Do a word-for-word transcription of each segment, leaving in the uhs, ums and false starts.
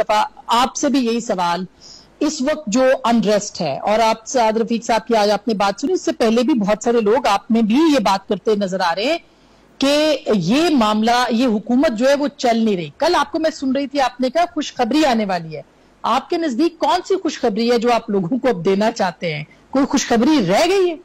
मुस्तफा, आपसे भी यही सवाल, इस वक्त जो अनरेस्ट है, और आप साद रफीक साहब की आज आपने बात सुनी, इससे पहले भी बहुत सारे लोग आप में भी ये बात करते नजर आ रहे हैं कि ये मामला, ये हुकूमत जो है वो चल नहीं रही। कल आपको मैं सुन रही थी, आपने कहा खुशखबरी आने वाली है। आपके नजदीक कौन सी खुशखबरी है जो आप लोगों को अब देना चाहते हैं? कोई खुशखबरी रह गई है?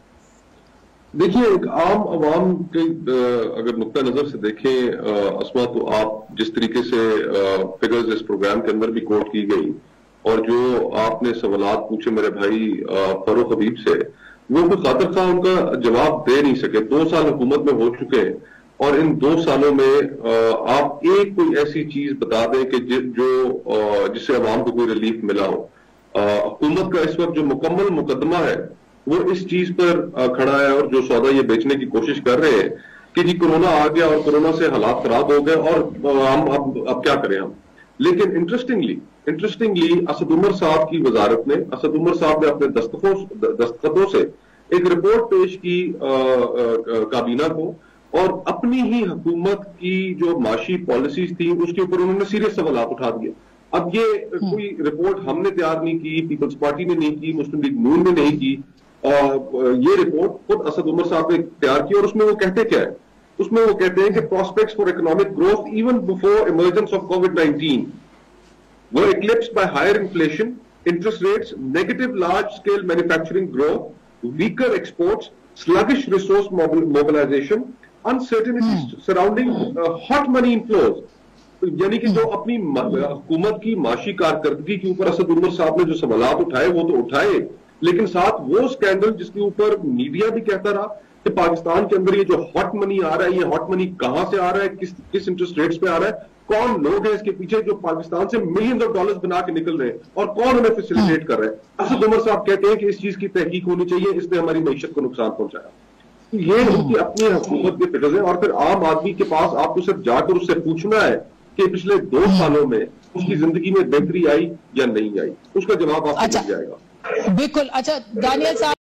देखिए, एक आम आवाम के अगर नुक्ता नजर से देखें अस्मा, तो आप जिस तरीके से फिगर्स इस प्रोग्राम के अंदर भी कोट की गई और जो आपने सवालात पूछे मेरे भाई फरूख हबीब से, वो कोई खातर खा उनका जवाब दे नहीं सके। दो साल हुकूमत में हो चुके हैं और इन दो सालों में आप एक कोई ऐसी चीज बता दें कि जो जिससे अवाम को कोई रिलीफ मिला हो। हुकूमत का इस वक्त जो मुकम्मल मुकदमा है वो इस चीज पर खड़ा है, और जो सौदा ये बेचने की कोशिश कर रहे हैं कि जी कोरोना आ गया और कोरोना से हालात खराब हो गए और हम अब अब क्या करें हम। लेकिन इंटरेस्टिंगली इंटरेस्टिंगली असद उमर साहब की वजारत ने, असद उमर साहब ने अपने दस्तखतों दस्तखतों से एक रिपोर्ट पेश की काबीना को, और अपनी ही हुकूमत की जो माशी पॉलिसीज थी उसके ऊपर उन्होंने सीरियस सवाल उठा दिए। अब ये कोई रिपोर्ट हमने तैयार नहीं की, पीपल्स पार्टी ने नहीं की, मुस्लिम लीग नून ने नहीं की, ये रिपोर्ट खुद असद उमर साहब ने तैयार की। और उसमें वो कहते क्या है? उसमें वो कहते हैं कि prospects for economic growth even before emergence of Covid nineteen were eclipsed by higher inflation, interest rates, negative large-scale manufacturing growth, weaker exports, sluggish resource mobilization, uncertainty hmm. surrounding uh, hot money inflows. यानी कि जो अपनी हुकूमत की माशी कारकर्दगी के ऊपर असद उमर साहब ने जो सवालात उठाए वो तो उठाए, लेकिन साथ वो स्कैंडल जिसके ऊपर मीडिया भी कहता रहा कि पाकिस्तान के अंदर ये जो हॉट मनी आ रहा है, ये हॉट मनी कहां से आ रहा है, किस किस इंटरेस्ट रेट्स पे आ रहा है, कौन लोग हैं इसके पीछे जो पाकिस्तान से मिलियंस ऑफ डॉलर्स बना के निकल रहे हैं, और कौन उन्हें फैसिलिटेट कर रहा है। असद उमर साहब कहते हैं कि इस चीज की तहकीक होनी चाहिए, इसने हमारी मईशत को नुकसान पहुंचाया। ये उनकी अपनी हुकूमत के फिगर्स हैं, और फिर आम आदमी के पास आपको सिर्फ जाकर उससे पूछना है कि पिछले दो सालों में उसकी जिंदगी में बेहतरी आई या नहीं आई, उसका जवाब आपको मिल जाएगा। बिल्कुल। अच्छा दानियल साहब,